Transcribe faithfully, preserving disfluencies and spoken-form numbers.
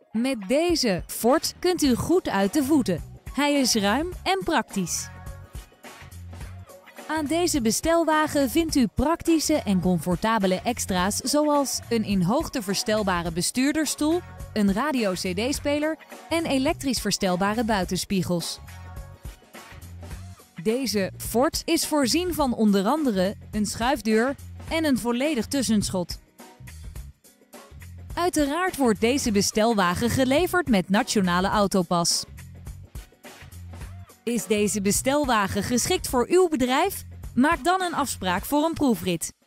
Met deze Ford kunt u goed uit de voeten. Hij is ruim en praktisch. Aan deze bestelwagen vindt u praktische en comfortabele extra's zoals een in hoogte verstelbare bestuurdersstoel, een radio-C D-speler en elektrisch verstelbare buitenspiegels. Deze Ford is voorzien van onder andere een schuifdeur en een volledig tussenschot. Uiteraard wordt deze bestelwagen geleverd met Nationale Autopas. Is deze bestelwagen geschikt voor uw bedrijf? Maak dan een afspraak voor een proefrit.